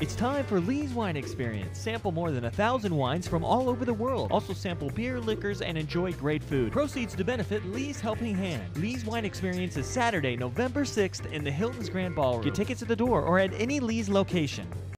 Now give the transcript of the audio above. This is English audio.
It's time for Lee's Wine Experience. Sample more than 1,000 wines from all over the world. Also sample beer, liquors, and enjoy great food. Proceeds to benefit Lee's Helping Hand. Lee's Wine Experience is Saturday, November 6th in the Hilton's Grand Ballroom. Get tickets at the door or at any Lee's location.